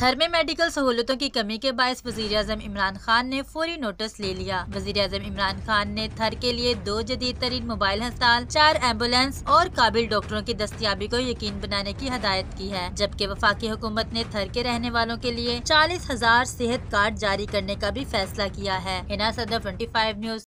थर में मेडिकल सहूलतों की कमी के बायस वज़ीर-ए-आज़म इमरान खान ने फौरी नोटिस ले लिया। वज़ीर-ए-आज़म इमरान खान ने थर के लिए 2 जदीद तरीन मोबाइल अस्पताल, 4 एम्बुलेंस और काबिल डॉक्टरों की दस्तयाबी को यकीन बनाने की हदायत की है, जबकि वफाकी हुकूमत ने थर के रहने वालों के लिए 40,000 सेहत कार्ड जारी करने का भी फैसला किया है। हिना सदर 25 न्यूज।